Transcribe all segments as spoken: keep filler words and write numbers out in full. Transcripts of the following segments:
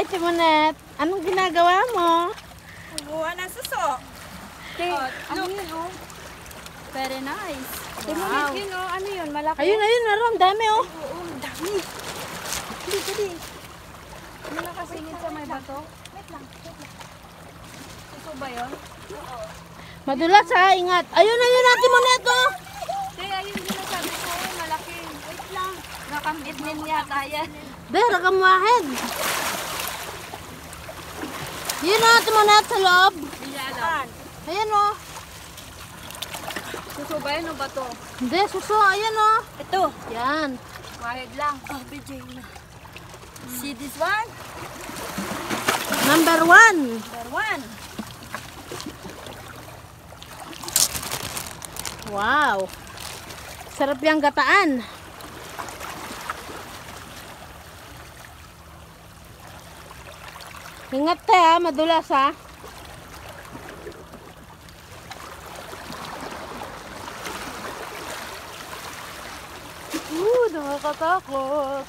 Hi, Timonet. Anong ginagawa mo? Kumuha ng suso. Okay, oh, ano yun, oh? Very nice. Wow. Yun, oh, ano yun, malaki? Ayun, ayun, meron. Dami, oh. Oo, ang dami. Dali, dali. Ano nakasingit sa may bato? Wait lang, wait lang. Suso ba yun? Oo. Madulas, ha. Ingat. Ayun, ayun, natin mo na ito. Hindi, ayun din ang sabi ko, malaki. Wait lang. Nakambit din yata yan. Dera, kamuahid. Yun, natin mo na sa loob. Hindi alam. Ayan, oh. Suso ba yun o bato? Hindi, suso. Ayan, oh. Ito. Yan. Mahid lang. Oh, bigay na. See this one? Number one. Number one. Wow. Sarap yung gataan. Ingat te, ha. Madulas, ha. Uh, nakakatakot.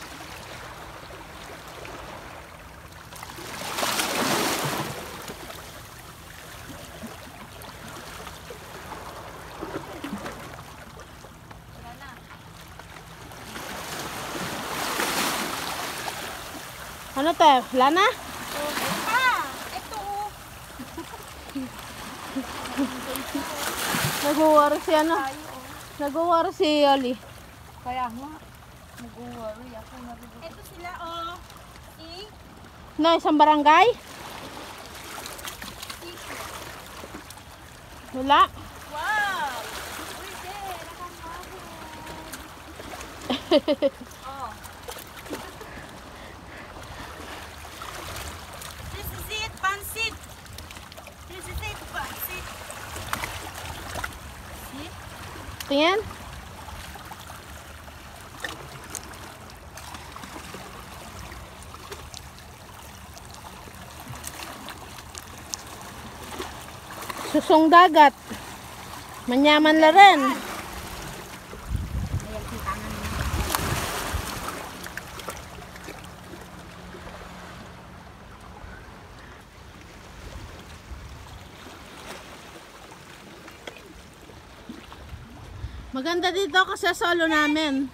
Ano te? Wala na? Ah, ito. Nag-worry si ano? Nag-worry si Oli. Kaya nga, nag-worry ako. Ito sila, oh. See? No, isang barangay? Wala. Wow. Uy, de, nakakabot. Oh. This is it, pansit. This is it, pansit. See? Tingin. Susong dagat. Manyaman la rin. Ayan, si tangan mo. Maganda dito kasi solo namin.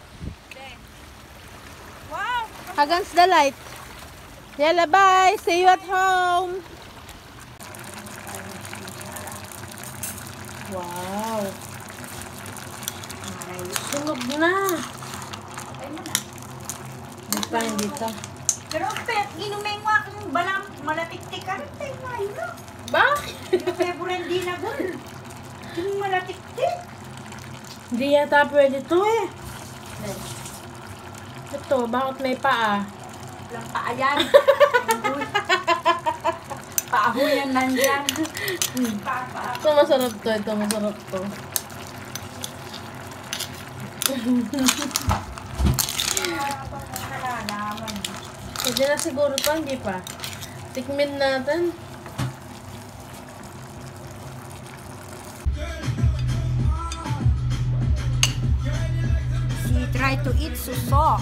Wow. Against the light. Yalla, bye. See you at home. Wow. Ay, sunog na. Patay mo na. Di pa dito. Pero pet, ginumeng mo akong balang malatiktik ka. Tay mo, no? Bakit? February di na gul. Yung malatiktik. Hindi yata pwede to eh. Ito, bakit may paa? Walang paayan. Paahuyan nandyan. Pa, pa. Ito masarap to, ito masarap to. Nalalaman. Pwede na siguro to, hindi pa. Tikmin natin. She tried to eat suso.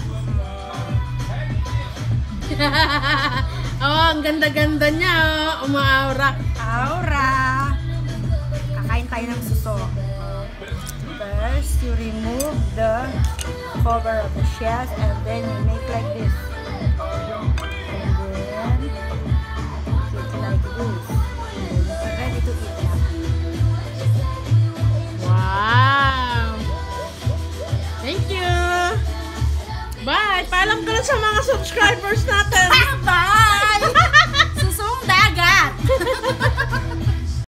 Oh, ang ganda-ganda niya. Oh. Umaaura. Aura. Kakain tayo ng suso. First, you remove the cover of the shells and then you make like this. And then, eat like this. Ready to eat now. Wow. Thank you. Bye. Paalam ka lang sa mga subscribers natin. Bye!